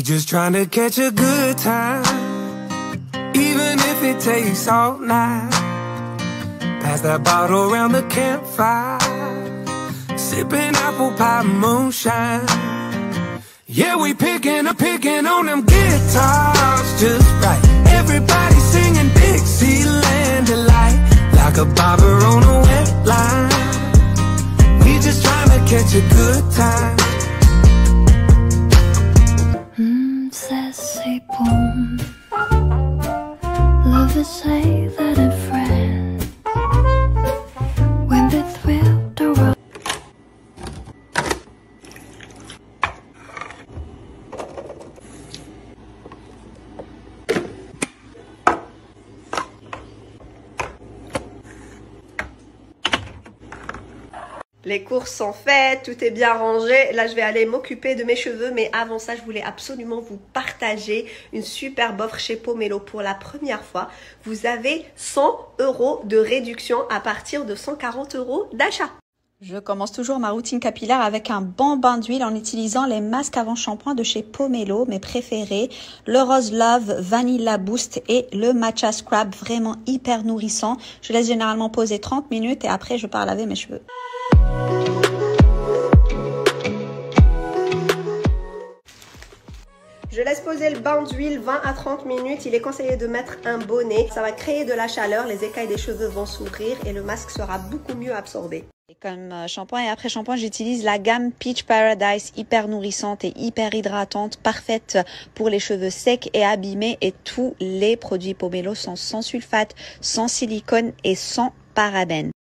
just trying to catch a good time, even if it takes all night. Pass that bottle around the campfire, sipping apple pie moonshine. Yeah, we picking on them guitars just right. Everybody singing Dixieland delight, like a bobber on a wet line. We just trying to catch a good time. Ça c'est bon. Lovers say that a friend, when they're thrilled around. Les courses sont faites, tout est bien rangé. Là, je vais aller m'occuper de mes cheveux. Mais avant ça, je voulais absolument vous partager une superbe offre chez Pomelo pour la première fois. Vous avez 100 € de réduction à partir de 140 € d'achat. Je commence toujours ma routine capillaire avec un bon bain d'huile en utilisant les masques avant shampoing de chez Pomelo, mes préférés. Le Rose Love, Vanilla Boost et le Matcha Scrub, vraiment hyper nourrissant. Je laisse généralement poser 30 minutes et après, je pars laver mes cheveux. Je laisse poser le bain d'huile 20 à 30 minutes. Il est conseillé de mettre un bonnet. Ça va créer de la chaleur, les écailles des cheveux vont s'ouvrir et le masque sera beaucoup mieux absorbé. Et comme shampoing et après shampoing, j'utilise la gamme Peach Paradise, hyper nourrissante et hyper hydratante, parfaite pour les cheveux secs et abîmés. Et tous les produits Pomelo sont sans sulfate, sans silicone et sans parabènes.